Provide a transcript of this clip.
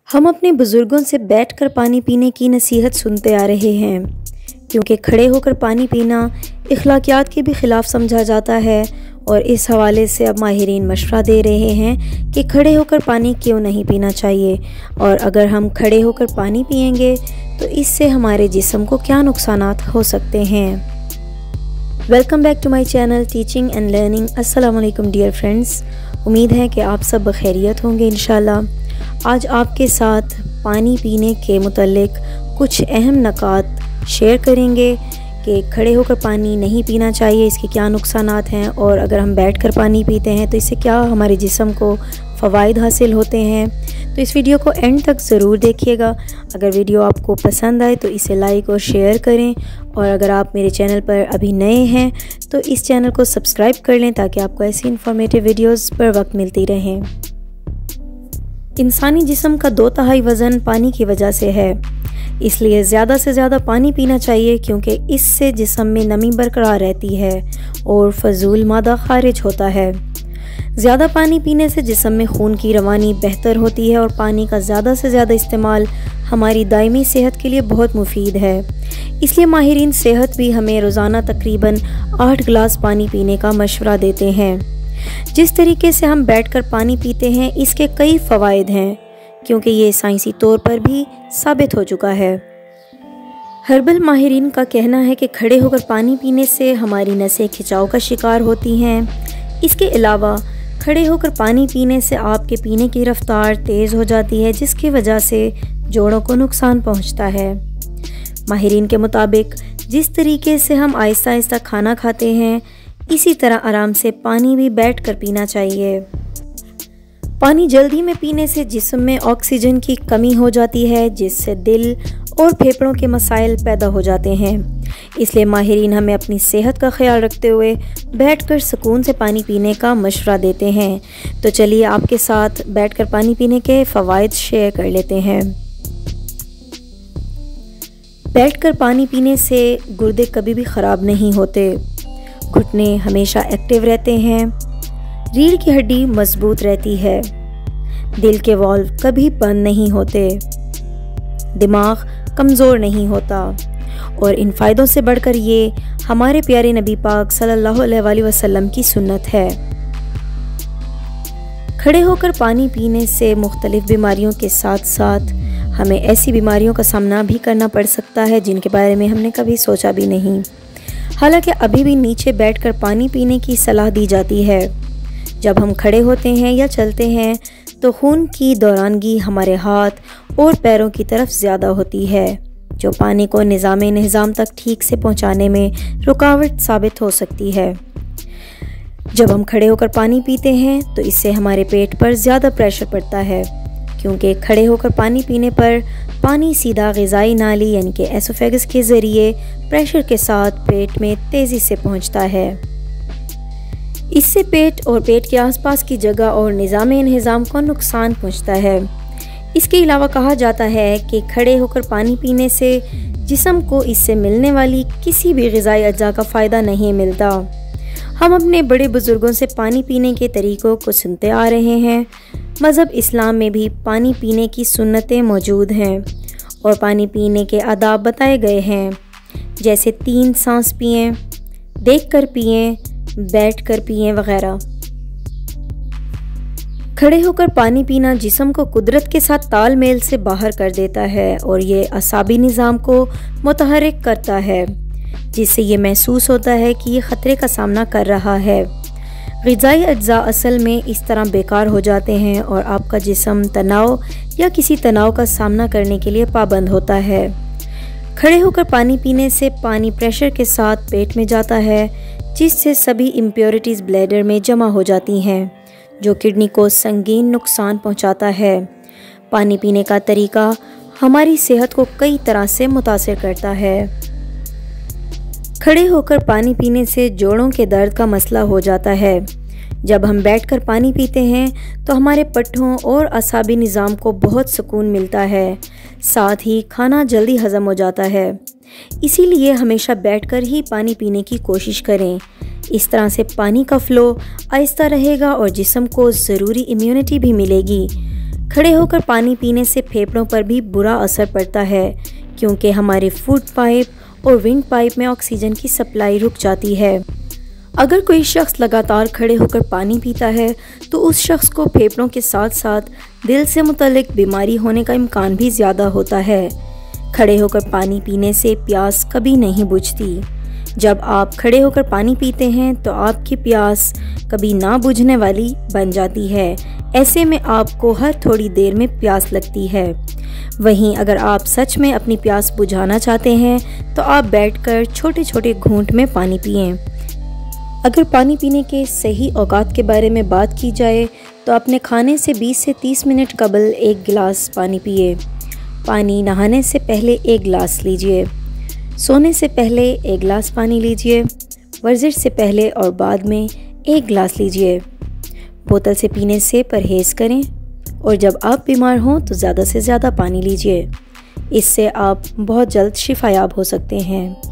हम अपने बुज़ुर्गों से बैठकर पानी पीने की नसीहत सुनते आ रहे हैं, क्योंकि खड़े होकर पानी पीना इखलाकियात के भी ख़िलाफ़ समझा जाता है। और इस हवाले से अब माहिरीन मशवरा दे रहे हैं कि खड़े होकर पानी क्यों नहीं पीना चाहिए, और अगर हम खड़े होकर पानी पिएंगे तो इससे हमारे जिस्म को क्या नुकसानात हो सकते हैं। Welcome back to my channel teaching and learning. अस्सलाम वालेकुम डियर फ्रेंड्स, उम्मीद है कि आप सब बखैरियत होंगे इंशाल्लाह। आज आपके साथ पानी पीने के मुतल्लिक कुछ अहम नकात शेयर करेंगे कि खड़े होकर पानी नहीं पीना चाहिए, इसके क्या नुकसानात हैं, और अगर हम बैठकर पानी पीते हैं तो इससे क्या हमारे जिस्म को फ़वाइद हासिल होते हैं। तो इस वीडियो को एंड तक ज़रूर देखिएगा। अगर वीडियो आपको पसंद आए तो इसे लाइक और शेयर करें, और अगर आप मेरे चैनल पर अभी नए हैं तो इस चैनल को सब्सक्राइब कर लें ताकि आपको ऐसी इन्फॉर्मेटिव वीडियोस पर वक्त मिलती रहें। इंसानी जिस्म का 2/3 वज़न पानी की वजह से है, इसलिए ज़्यादा से ज़्यादा पानी पीना चाहिए, क्योंकि इससे जिस्म में नमी बरकरार रहती है और फजूल मादा खारिज होता है। ज़्यादा पानी पीने से जिस्म में खून की रवानी बेहतर होती है, और पानी का ज़्यादा से ज़्यादा इस्तेमाल हमारी दायमी सेहत के लिए बहुत मुफीद है। इसलिए माहिरीन सेहत भी हमें रोज़ाना तकरीबन 8 गिलास पानी पीने का मशवरा देते हैं। जिस तरीके से हम बैठकर पानी पीते हैं इसके कई फ़वाइद हैं, क्योंकि ये साइंसी तौर पर भी साबित हो चुका है। हर्बल माहिरीन का कहना है कि खड़े होकर पानी पीने से हमारी नसें खिंचाव का शिकार होती हैं। इसके अलावा खड़े होकर पानी पीने से आपके पीने की रफ्तार तेज़ हो जाती है, जिसकी वजह से जोड़ों को नुकसान पहुंचता है। माहिरीन के मुताबिक जिस तरीके से हम आहिस्ता आहिस्ता खाना खाते हैं, इसी तरह आराम से पानी भी बैठकर पीना चाहिए। पानी जल्दी में पीने से जिस्म में ऑक्सीजन की कमी हो जाती है, जिससे दिल और फेफड़ों के मसाइल पैदा हो जाते हैं। इसलिए माहिरीन हमें अपनी सेहत का ख्याल रखते हुए बैठकर सुकून से पानी पीने का मशवरा देते हैं। तो चलिए आपके साथ बैठकर पानी पीने के फ़वाइद शेयर कर लेते हैं। बैठकर पानी पीने से गुर्दे कभी भी ख़राब नहीं होते, घुटने हमेशा एक्टिव रहते हैं, रीढ़ की हड्डी मजबूत रहती है, दिल के वाल्व कभी बंद नहीं होते, दिमाग कमज़ोर नहीं होता, और इन फ़ायदों से बढ़कर ये हमारे प्यारे नबी पाक सल्लल्लाहु अलैहि वसल्लम की सुन्नत है। खड़े होकर पानी पीने से मुख्तलिफ बीमारियों के साथ साथ हमें ऐसी बीमारियों का सामना भी करना पड़ सकता है जिनके बारे में हमने कभी सोचा भी नहीं। हालांकि अभी भी नीचे बैठकर पानी पीने की सलाह दी जाती है। जब हम खड़े होते हैं या चलते हैं तो खून की दौरानगी हमारे हाथ और पैरों की तरफ ज़्यादा होती है, जो पानी को निज़ाम तक ठीक से पहुंचाने में रुकावट साबित हो सकती है। जब हम खड़े होकर पानी पीते हैं तो इससे हमारे पेट पर ज़्यादा प्रेशर पड़ता है, क्योंकि खड़े होकर पानी पीने पर पानी सीधा ग़िज़ाई नाली यानी कि एसोफेगस के ज़रिए प्रेशर के साथ पेट में तेज़ी से पहुंचता है। इससे पेट और पेट के आसपास की जगह और निज़ाम को नुकसान पहुंचता है। इसके अलावा कहा जाता है कि खड़े होकर पानी पीने से जिस्म को इससे मिलने वाली किसी भी ग़िज़ाई अज्जा का फ़ायदा नहीं मिलता। हम अपने बड़े बुज़ुर्गों से पानी पीने के तरीक़ों को सुनते आ रहे हैं। मज़हब इस्लाम में भी पानी पीने की सुन्नतें मौजूद हैं और पानी पीने के आदाब बताए गए हैं, जैसे 3 सांस पिएं, देख कर पिएं, बैठ कर पिएं वगैरह। खड़े होकर पानी पीना जिस्म को कुदरत के साथ तालमेल से बाहर कर देता है, और ये असाबी निज़ाम को मुतहर्रिक करता है, जिससे ये महसूस होता है कि ये ख़तरे का सामना कर रहा है। ग़िज़ाई अज्जा असल में इस तरह बेकार हो जाते हैं और आपका जिस्म तनाव या किसी तनाव का सामना करने के लिए पाबंद होता है। खड़े होकर पानी पीने से पानी प्रेशर के साथ पेट में जाता है, जिससे सभी इम्प्योरिटीज़ ब्लैडर में जमा हो जाती हैं, जो किडनी को संगीन नुकसान पहुंचाता है। पानी पीने का तरीका हमारी सेहत को कई तरह से मुतासिर करता है। खड़े होकर पानी पीने से जोड़ों के दर्द का मसला हो जाता है। जब हम बैठकर पानी पीते हैं तो हमारे पट्ठों और असाबी निज़ाम को बहुत सुकून मिलता है, साथ ही खाना जल्दी हज़म हो जाता है। इसीलिए हमेशा बैठकर ही पानी पीने की कोशिश करें। इस तरह से पानी का फ़्लो आहिस्ता रहेगा और जिस्म को ज़रूरी इम्यूनिटी भी मिलेगी। खड़े होकर पानी पीने से फेफड़ों पर भी बुरा असर पड़ता है, क्योंकि हमारे फूड पाइप और विंड पाइप में ऑक्सीजन की सप्लाई रुक जाती है। अगर कोई शख्स लगातार खड़े होकर पानी पीता है तो उस शख्स को फेफड़ों के साथ साथ दिल से मुतल्लिक बीमारी होने का इम्कान भी ज़्यादा होता है। खड़े होकर पानी पीने से प्यास कभी नहीं बुझती। जब आप खड़े होकर पानी पीते हैं तो आपकी प्यास कभी ना बुझने वाली बन जाती है। ऐसे में आपको हर थोड़ी देर में प्यास लगती है। वहीं अगर आप सच में अपनी प्यास बुझाना चाहते हैं तो आप बैठकर छोटे छोटे घूंट में पानी पिएं। अगर पानी पीने के सही औकात के बारे में बात की जाए तो अपने खाने से 20 से 30 मिनट कबल 1 गिलास पानी पिए। पानी नहाने से पहले 1 गिलास लीजिए। सोने से पहले 1 गिलास पानी लीजिए। वर्जिश से पहले और बाद में 1 गिलास लीजिए। बोतल से पीने से परहेज़ करें और जब आप बीमार हों तो ज़्यादा से ज़्यादा पानी लीजिए। इससे आप बहुत जल्द शिफायाब हो सकते हैं।